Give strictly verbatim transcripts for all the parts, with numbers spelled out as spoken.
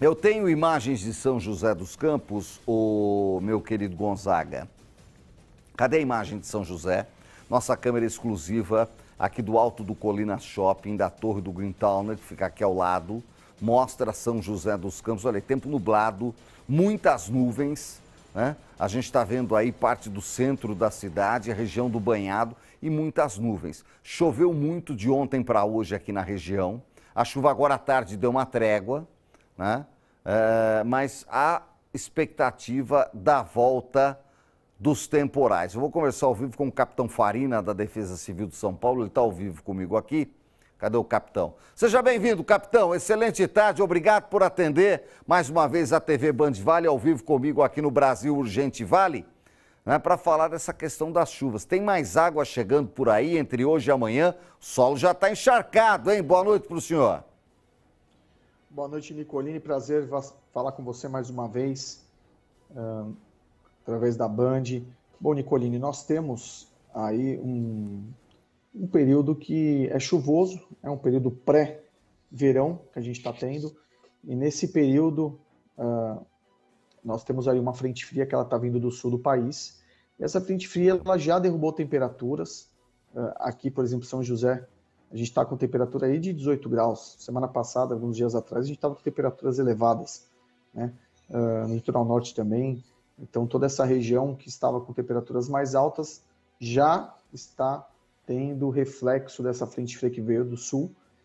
Eu tenho imagens de São José dos Campos, o meu querido Gonzaga. Cadê a imagem de São José? Nossa câmera exclusiva aqui do alto do Colina Shopping, da Torre do Green Tower, que fica aqui ao lado, mostra São José dos Campos. Olha, tempo nublado, muitas nuvens, né? A gente está vendo aí parte do centro da cidade, a região do Banhado e muitas nuvens. Choveu muito de ontem para hoje aqui na região. A chuva agora à tarde deu uma trégua, né? É, mas há expectativa da volta dos temporais. Eu vou conversar ao vivo com o capitão Farina, da Defesa Civil de São Paulo. Ele está ao vivo comigo aqui. Cadê o capitão? Seja bem-vindo, capitão. Excelente tarde. Obrigado por atender mais uma vez a T V Band Vale, ao vivo comigo aqui no Brasil Urgente Vale, né, para falar dessa questão das chuvas. Tem mais água chegando por aí entre hoje e amanhã. O solo já está encharcado, hein? Boa noite para o senhor. Boa noite, Nicolini. Prazer falar com você mais uma vez, uh, através da Band. Bom, Nicolini, nós temos aí um, um período que é chuvoso, é um período pré-verão que a gente está tendo, e nesse período uh, nós temos aí uma frente fria que ela está vindo do sul do país, e essa frente fria ela já derrubou temperaturas. Uh, aqui, por exemplo, São José, a gente está com temperatura aí de dezoito graus. Semana passada, alguns dias atrás, a gente estava com temperaturas elevadas, né? Uh, no litoral norte também. Então, toda essa região que estava com temperaturas mais altas já está tendo reflexo dessa frente fria que veio do sul.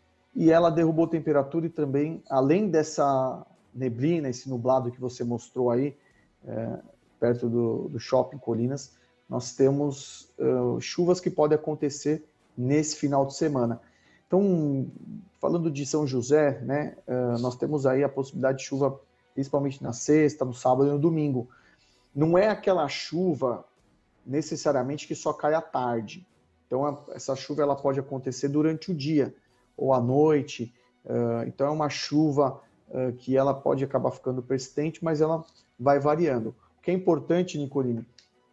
E ela derrubou temperatura e também, além dessa neblina, esse nublado que você mostrou aí, é, perto do, do Shopping Colinas, nós temos uh, chuvas que podem acontecer nesse final de semana. Então, falando de São José, né, uh, nós temos aí a possibilidade de chuva, principalmente na sexta, no sábado e no domingo. Não é aquela chuva necessariamente que só cai à tarde. Então, a, essa chuva ela pode acontecer durante o dia ou à noite. Uh, então, é uma chuva uh, que ela pode acabar ficando persistente, mas ela vai variando. O que é importante, Nicolini,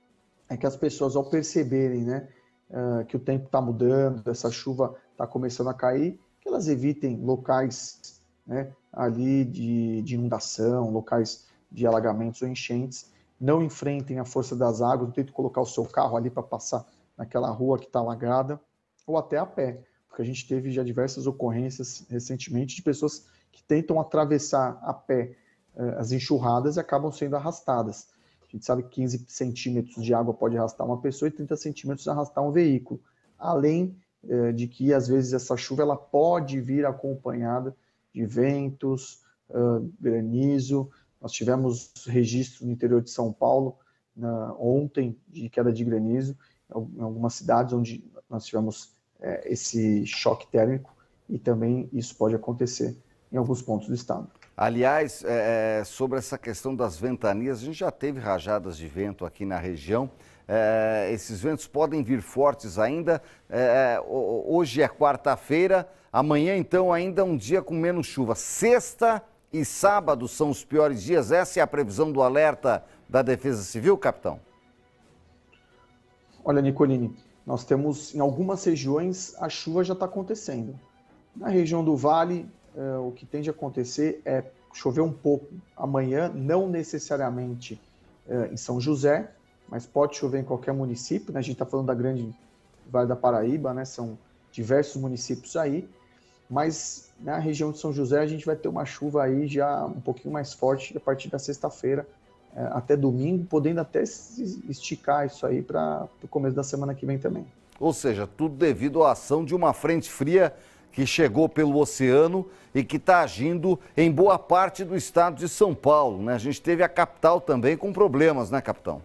é que as pessoas, ao perceberem, né, Uh, que o tempo está mudando, essa chuva está começando a cair, que elas evitem locais, né, ali de, de inundação, locais de alagamentos ou enchentes, não enfrentem a força das águas, não tentem colocar o seu carro ali para passar naquela rua que está alagada, ou até a pé, porque a gente teve já diversas ocorrências recentemente de pessoas que tentam atravessar a pé uh, as enxurradas e acabam sendo arrastadas. A gente sabe que quinze centímetros de água pode arrastar uma pessoa e trinta centímetros arrastar um veículo. Além eh, de que, às vezes, essa chuva ela pode vir acompanhada de ventos, uh, granizo. Nós tivemos registro no interior de São Paulo na, ontem de queda de granizo, em algumas cidades onde nós tivemos eh, esse choque térmico, e também isso pode acontecer em alguns pontos do estado. Aliás, é, sobre essa questão das ventanias, a gente já teve rajadas de vento aqui na região. É, esses ventos podem vir fortes ainda. É, hoje é quarta-feira, amanhã então ainda um dia com menos chuva. Sexta e sábado são os piores dias. Essa é a previsão do alerta da Defesa Civil, capitão? Olha, Nicolini, nós temos em algumas regiões a chuva já está acontecendo. Na região do Vale, Uh, o que tende a acontecer é chover um pouco amanhã, não necessariamente uh, em São José, mas pode chover em qualquer município, né? A gente está falando da grande Vale da Paraíba, né? São diversos municípios aí, mas na região de São José a gente vai ter uma chuva aí já um pouquinho mais forte a partir da sexta-feira uh, até domingo, podendo até esticar isso aí para o começo da semana que vem também. Ou seja, tudo devido à ação de uma frente fria que chegou pelo oceano e que está agindo em boa parte do estado de São Paulo, né? A gente teve a capital também com problemas, né, capitão?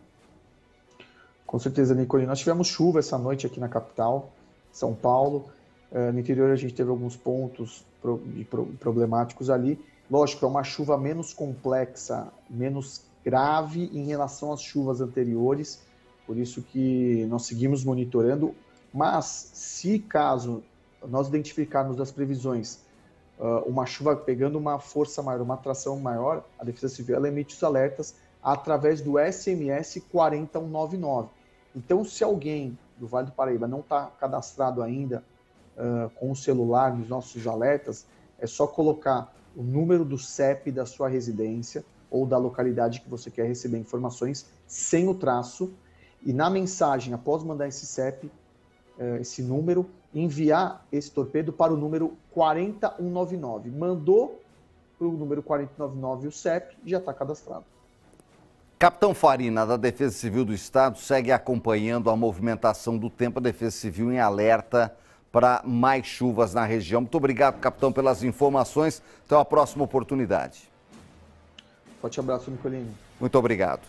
Com certeza, Nicolini. Nós tivemos chuva essa noite aqui na capital, São Paulo. No interior a gente teve alguns pontos problemáticos ali. Lógico, é uma chuva menos complexa, menos grave em relação às chuvas anteriores, por isso que nós seguimos monitorando. Mas, se caso nós identificarmos das previsões uh, uma chuva pegando uma força maior, uma atração maior, a Defesa Civil ela emite os alertas através do S M S quatro um nove nove. Então, se alguém do Vale do Paraíba não está cadastrado ainda uh, com o celular nos nossos alertas, é só colocar o número do C E P da sua residência ou da localidade que você quer receber informações sem o traço, e na mensagem, após mandar esse C E P, esse número, enviar esse torpedo para o número quatro um nove nove. Mandou para o número quatro um nove nove o C E P, já está cadastrado. Capitão Farina, da Defesa Civil do Estado, segue acompanhando a movimentação do tempo. A Defesa Civil em alerta para mais chuvas na região. Muito obrigado, capitão, pelas informações. Até a próxima oportunidade. Forte abraço, Nicolini. Muito obrigado.